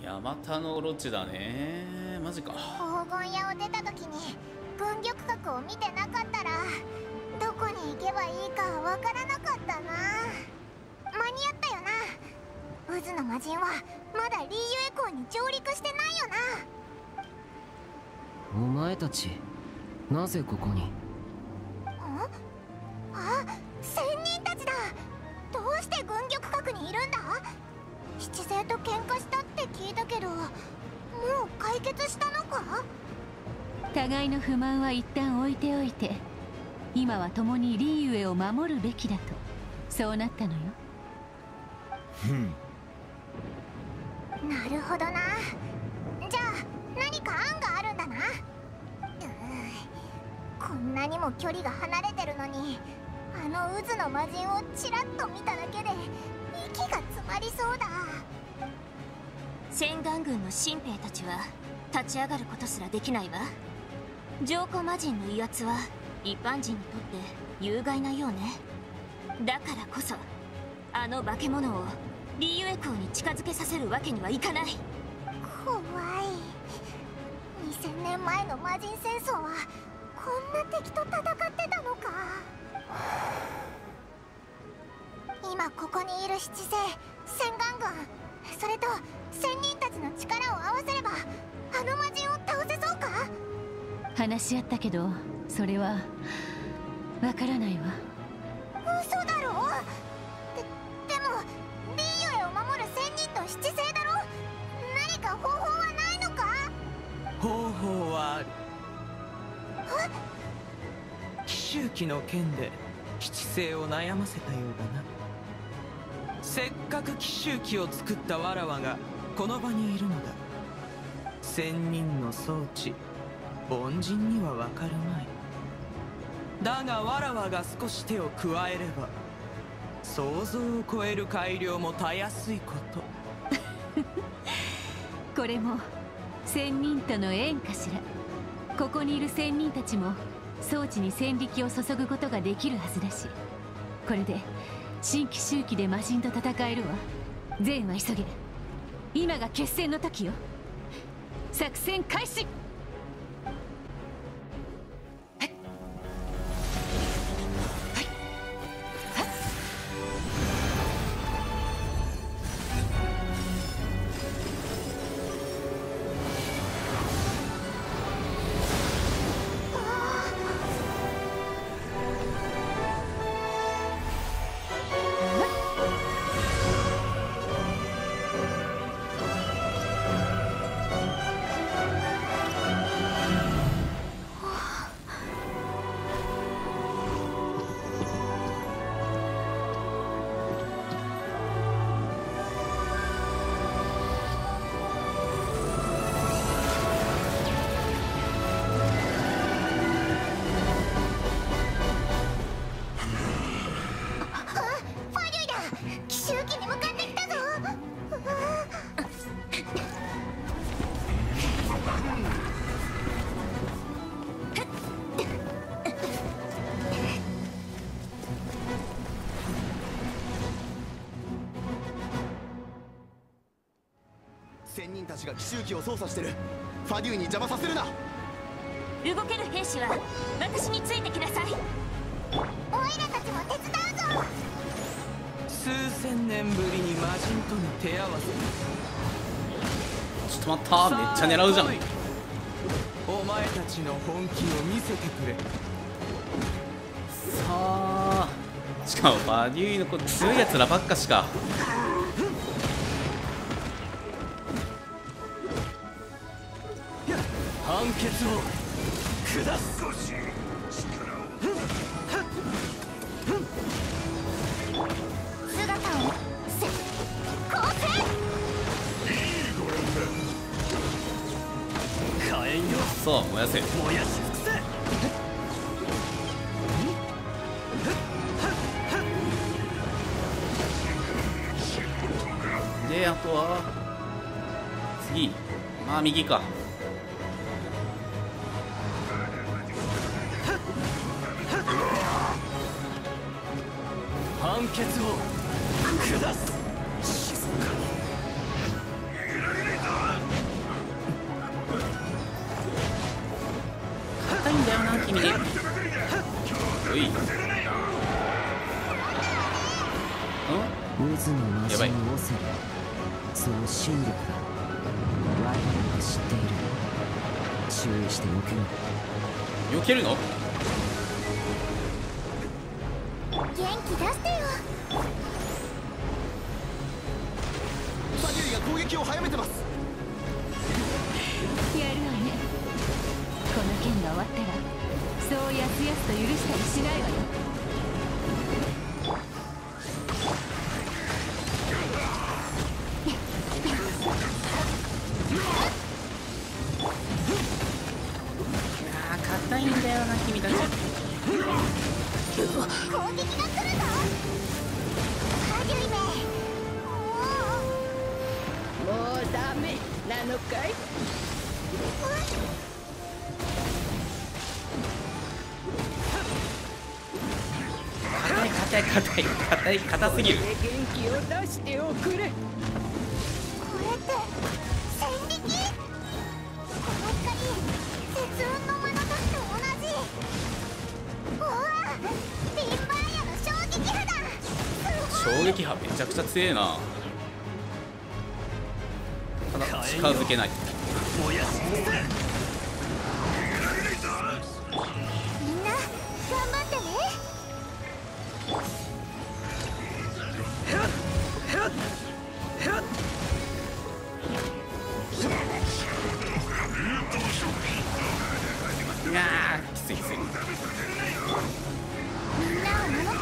ヤマタノオロチだね。マジか。 黄金屋を出た時に軍玉閣を見てなかったらどこに行けばいいかわからなかったな。間に合ったよな。渦の魔人はまだリーユエ港に上陸してないよな。 お前たちなぜここに？ あ、仙人たちだ。どうして軍玉閣にいるんだ？七星と喧嘩したって聞いたけど、もう解決したのか？ 互いの不満は一旦置いておいて、今は共にリーユエを守るべきだと、そうなったのよ。 なるほどな。じゃあ何か案があるんだな。こんなにも距離が離れてるのに、あの渦の魔人をちらっと見ただけで息が詰まりそうだ。 洗顔軍の新兵たちは立ち上がることすらできないわ。浄古魔人の威圧は一般人にとって有害なようね。だからこそあの化け物をリーユエ港に近づけさせるわけにはいかない。 怖い。2000年前の魔人戦争はこんな敵と戦ってたのか。今ここにいる七星、洗顔軍、それと仙人たちの力を合わせればあの魔人を倒せそうか？ 話し合ったけど、それはわからないわ。 嘘だろ。でもリーユエを守る仙人と七星だろ。何か方法はないのか？ 方法はある。奇襲記の剣で七星を悩ませたようだな。せっかく奇襲記を作ったわらわがこの場にいるのだ。仙人の装置、凡人にはわかるまい。だがわらわが少し手を加えれば想像を超える改良もたやすいこと。 これも仙人との縁かしら。ここにいる仙人たちも装置に戦力を注ぐことができるはずだし、これで新奇襲記で魔人と戦えるわ。善は急げ。今が決戦の時よ。作戦開始。 仙人たちが奇襲機を操作してる。ファデューに邪魔させるな。 動ける兵士は私についてきなさい。 オイラたちも手伝うぞ。 数千年ぶりに魔人との手合わせ。 ちょっと待った、めっちゃ狙うじゃん。 お前たちの本気を見せてくれ。 さあ、しかもバデュイの子強いやつらばっかしか。 判決を下す。 姿を構成。 火炎よ、 そう燃やせ。 燃やし尽くせ。 であとは次、まあ右か。 判決を下す。静かに。 みに。おい。 渦の魔やばい人オセル、その真力が我々は知っている。注意して避けろ。 避けるの？ 元気出してよ。 ファデュイが攻撃を早めてます。 やるわね。この件が終わったらそうやすやすと許したりしないわよ。 硬いんだよな君たち。 攻撃が来るぞ。ハデュイめ。 もうダメなのかい？ 硬すぎる。 元気を出しておくれ。 これって戦力？この光、節雲の眼差しと同じ。うわ、ピンバーヤの衝撃波だ。すごい。 衝撃波めちゃくちゃ強えな。ただ近づけない。 みんな頑張ってね。 いやーきついきつい。 みんなを守って。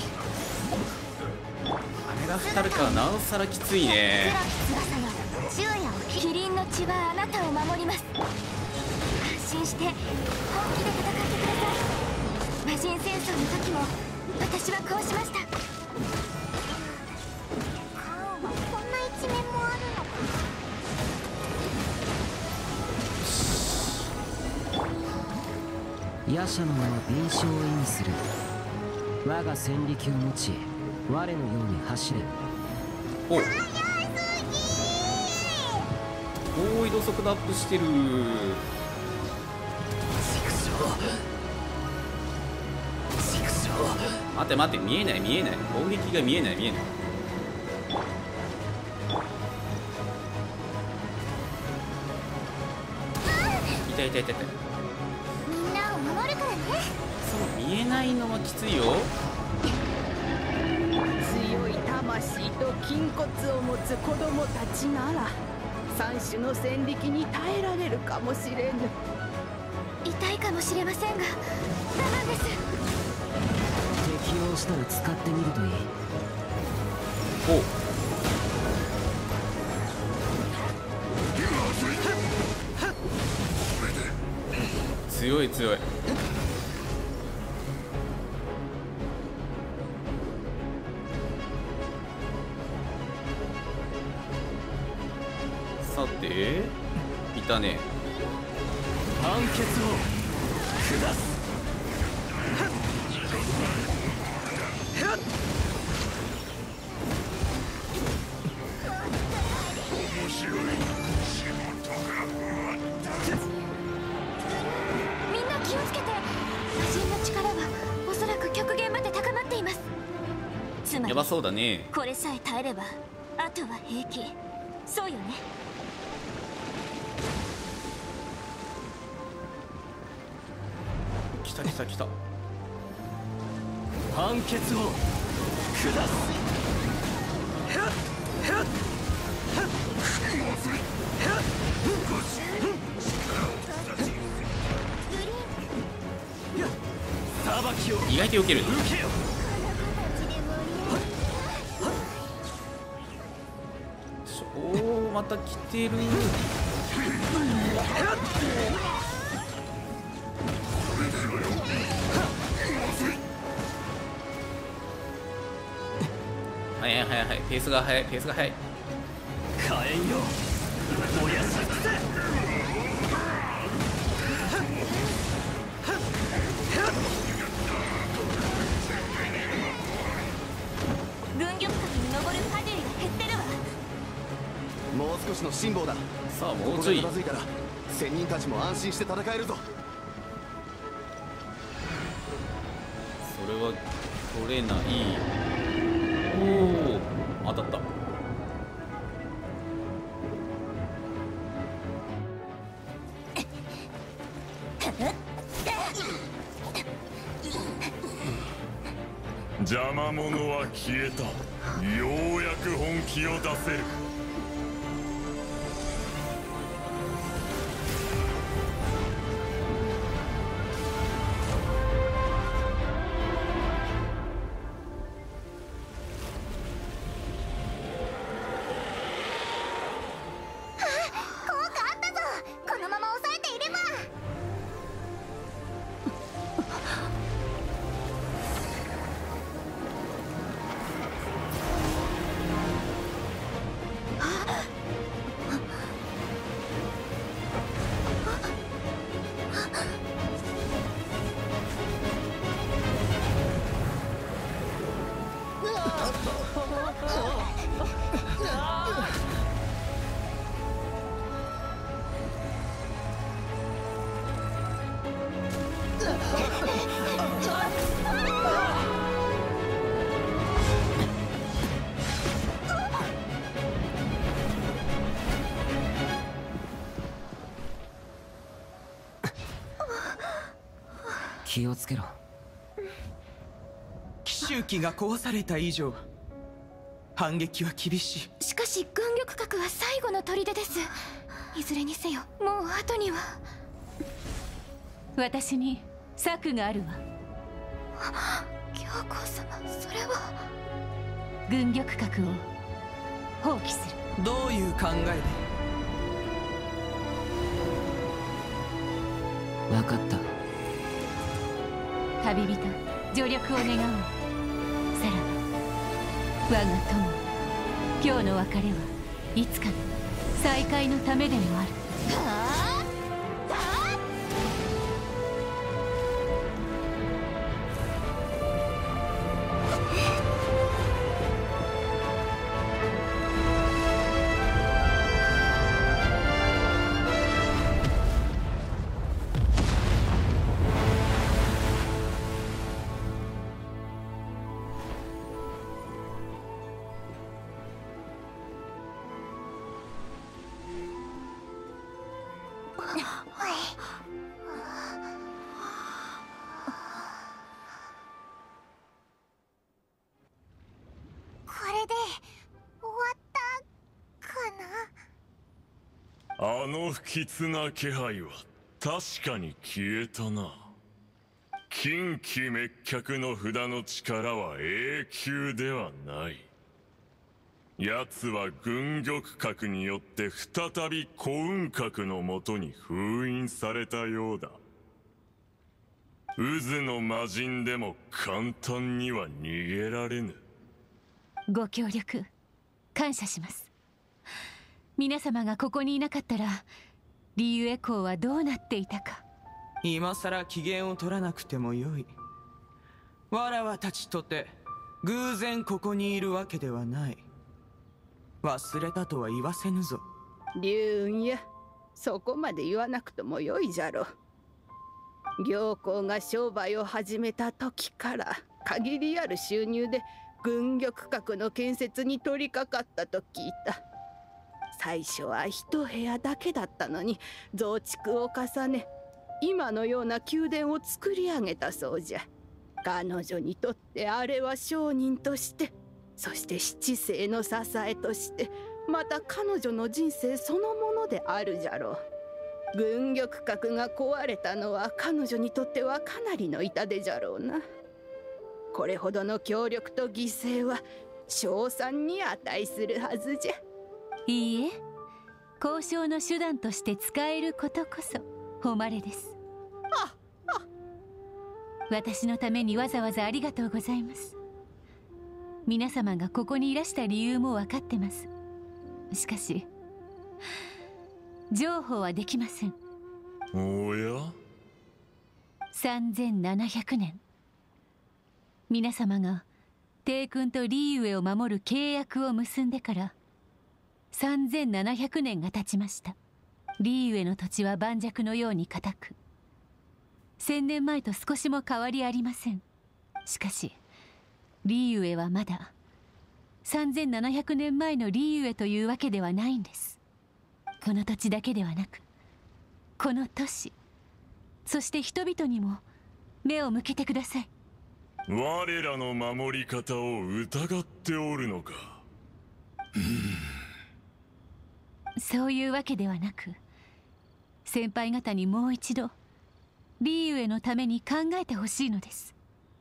あれが当たるからなおさらきついね。 黒き翼よ、昼夜をキリンの血はあなたを守ります。安心して本気で戦ってください。魔人戦争の時も私はこうしました。 カオンはこんな一面もあるのか。 夜叉の名は敏捷を意味する。我が戦力を持ち我のように走れ。 おお移動速度アップしてる。待て待て、見えない見えない。攻撃が見えない見えない。痛い痛い痛い痛い。 みんなを守るからね。 その見えないのはきついよ。 強い魂と筋骨を持つ子供たちなら三種の戦力に耐えられるかもしれぬ。 痛いかもしれませんが我慢です。 適応したら使ってみるといい。 お強い強い。さていたね。 判決を下す。 みんな気をつけて。魔人の力はおそらく極限まで高まっています。つまりやばそうだね。 これさえ耐えればあとは平気。そうよね。 来た来た来た。 判決を下す。裁きを意外と避ける。 受けよ。 おおまた来てる。はいはいはいはい、ペースが速いペースが速い。 火炎よ燃やし尽くせ。 軍玉閣に登るファデュイが減ってるわ。 もう少しの辛抱だ。 さあもここうちょい。 が片付いたら仙人たちも安心して戦えるぞ。 これは取れない。おお、当たった。 邪魔者は消えた。ようやく本気を出せる。 気をつけろ。 奇襲機が壊された以上反撃は厳しい。 しかし軍玉閣は最後の砦です。いずれにせよもう後には。 私に策があるわ。 教皇様、それは。 軍玉閣を放棄する。 どういう考えで？ 分かった。 旅人、助力を願おう。さらば我が友、今日の別れはいつかの再会のためでもある。 あの不吉な気配は確かに消えたな。近畿滅却の札の力は永久ではない。奴は軍玉閣によって再び古雲閣のもとに封印されたようだ。渦の魔人でも簡単には逃げられぬ。 ご協力感謝します。皆様がここにいなかったらリユエ公はどうなっていたか。 今さら機嫌を取らなくてもよい。わらわたちとて偶然ここにいるわけではない。忘れたとは言わせぬぞ。 龍雲や、そこまで言わなくともよいじゃろ。行幸が商売を始めた時から限りある収入で軍玉閣の建設に取り掛かったと聞いた。最初は一部屋だけだったのに増築を重ね、今のような宮殿を作り上げたそうじゃ。彼女にとってあれは商人として、そして七世の支えとして、また彼女の人生そのものであるじゃろう。軍玉閣が壊れたのは彼女にとってはかなりの痛手じゃろうな。これほどの協力と犠牲は称賛に値するはずじゃ。 いいえ、交渉の手段として使えることこそ誉れです。私のためにわざわざありがとうございます。皆様がここにいらした理由も分かってます。しかし譲歩はできません。 おや 3700年、皆様が帝君とリーウェを守る契約を結んでから3700年が経ちました。リーウェの土地は盤石のように固く、1000年前と少しも変わりありません。 しかしリーユエはまだ3700年前のリーユエというわけではないんです。この土地だけではなく、この都市、そして人々にも目を向けてください。 我らの守り方を疑っておるのか。 そういうわけではなく、先輩方にもう一度リーユエのために考えてほしいのです。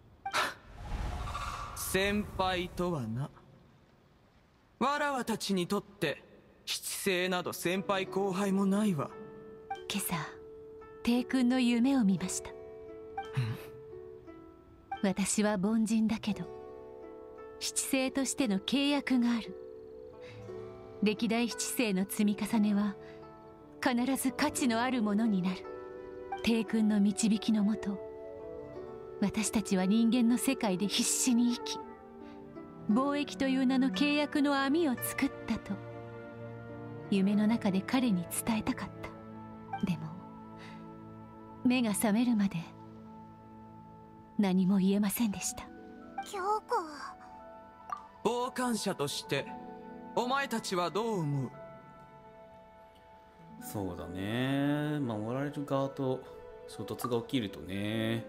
先輩とはな。わらわたちにとって七星など先輩後輩もないわ。 今朝帝君の夢を見ました。私は凡人だけど七星としての契約がある。歴代七星の積み重ねは必ず価値のあるものになる。帝君の導きのもと、私たちは人間の世界で必死に生き、貿易という名の契約の網を作ったと夢の中で彼に伝えたかった。でも目が覚めるまで何も言えませんでした。 京子、 傍観者としてお前たちはどう思う？ そうだね、守られる側と衝突が起きるとね、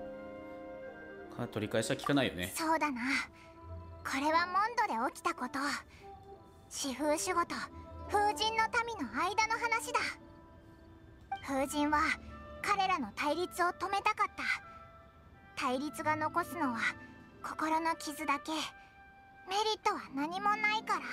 取り返しは効かないよね。 そうだな。これはモンドで起きたこと。四風守護と風神の民の間の話だ。風神は彼らの対立を止めたかった。対立が残すのは心の傷だけ。メリットは何もないから。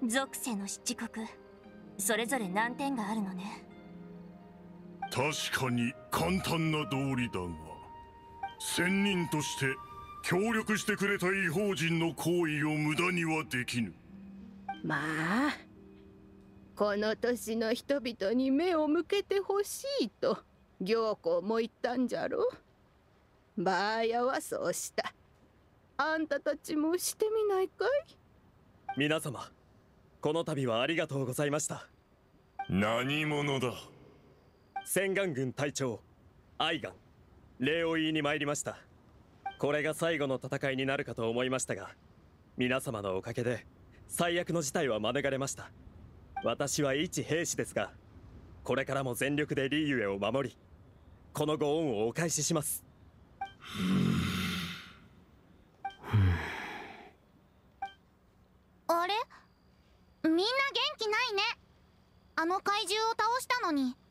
属性の七国、それぞれ難点があるのね。 確かに簡単な道理だが、仙人として協力してくれた異邦人の行為を無駄にはできぬ。 まあこの年の人々に目を向けてほしいと行幸も言ったんじゃろ。バーヤはそうした。あんたたちもしてみないかい？ 皆様、この度はありがとうございました。 何者だ？ 千眼軍隊長アイガン、礼を言いに参りました。これが最後の戦いになるかと思いましたが、皆様のおかげで最悪の事態は免れました。私は一兵士ですが、これからも全力でリーユエを守り、このご恩をお返しします。 あれ？みんな元気ないね。あの怪獣を倒したのに。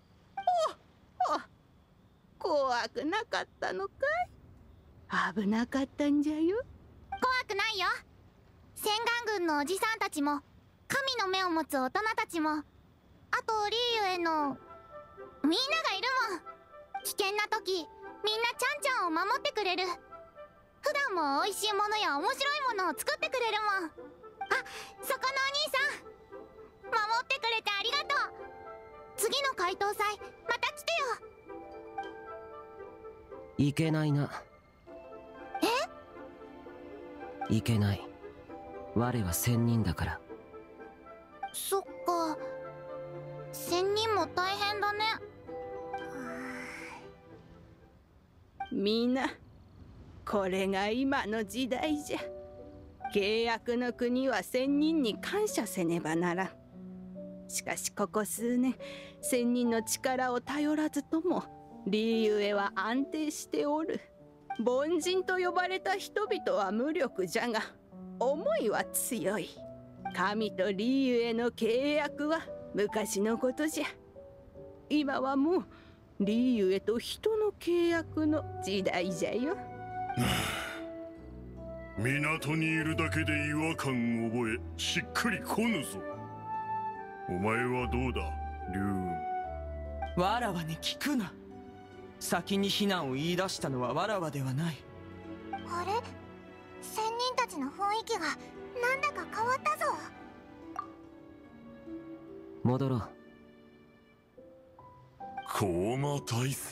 怖くなかったのかい？危なかったんじゃよ。 怖くないよ。千眼軍のおじさんたちも、神の目を持つ大人たちも、あとリーユエのみんながいるもん。危険な時みんなちゃんちゃんを守ってくれる。普段も美味しいものや面白いものを作ってくれるもん。あ、そこのお兄さん、守ってくれてありがとう。次の解答祭また来てよ。 いけないな。いけない。我は仙人だから。 そっか、仙人も大変だね。 みんな、これが今の時代じゃ。契約の国は仙人に感謝せねばならん。しかしここ数年、仙人の力を頼らずともリーユエは安定しておる。凡人と呼ばれた人々は無力じゃが、思いは強い。神とリーユエの契約は昔のことじゃ。今はもうリーユエと人の契約の時代じゃよ。 港にいるだけで違和感を覚え、しっくりこぬぞ。お前はどうだ、龍雲。 わらわに聞くな。先に非難を言い出したのはわらわではない。 あれ、仙人たちの雰囲気がなんだか変わったぞ。 戻ろう。 高魔大勢。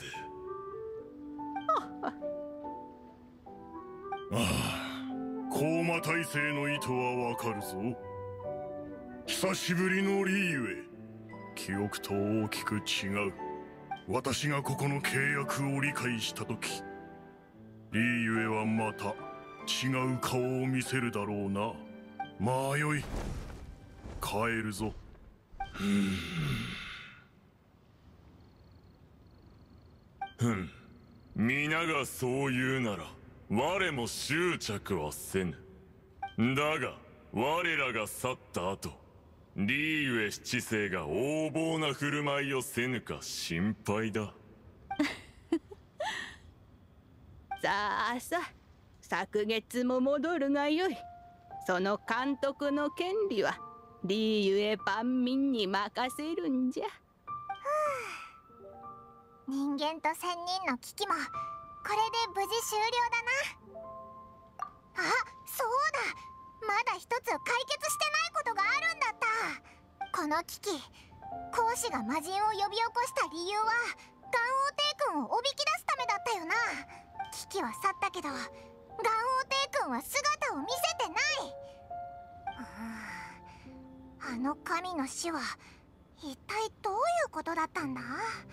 高魔大勢の意図はわかるぞ。久しぶりのリーユエ。記憶と大きく違う。私がここの契約を理解したとき、 リーユエはまた違う顔を見せるだろうな。まあよい、帰るぞ。皆がそう言うなら我も執着はせぬ。だが我らが去った後、リーユエ七世が横暴な振る舞いをせぬか心配だ。 さあさあ、昨月も戻るがよい。その監督の権利はリーユエ万民に任せるんじゃ。 人間と仙人の危機もこれで無事終了だな。あ、そうだ、まだ一つ解決してないことがあるんだった。この危機、孔子が魔人を呼び起こした理由は元王帝君をおびき出すためだったよな。危機は去ったけど元王帝君は姿を見せてない。あの神の死は一体どういうことだったんだ。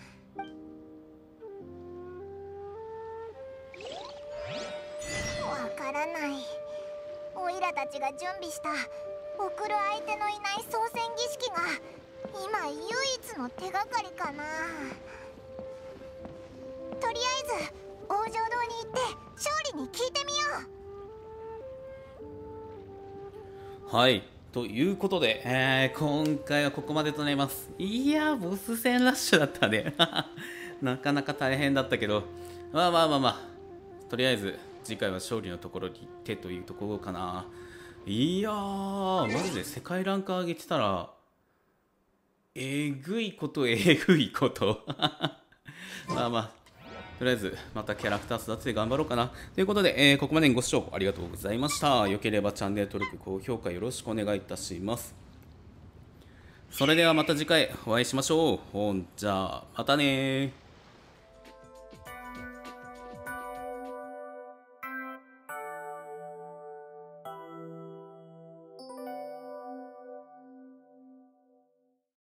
わからない。オイラたちが準備した送る相手のいない操船儀式が今唯一の手がかりかな。とりあえず王城堂に行って勝利に聞いてみよう。はい、ということで、今回はここまでとなります。いやー、ボス戦ラッシュだったね。なかなか大変だったけど、まあとりあえず次回は勝利のところに行ってというところかな。いやー、マジで世界ランク上げてたらえぐいこと。とりあえずまたキャラクター育てて頑張ろうかなということで、ここまでにご視聴ありがとうございました。よければチャンネル登録高評価よろしくお願いいたします。それではまた次回お会いしましょう。じゃあまたねー。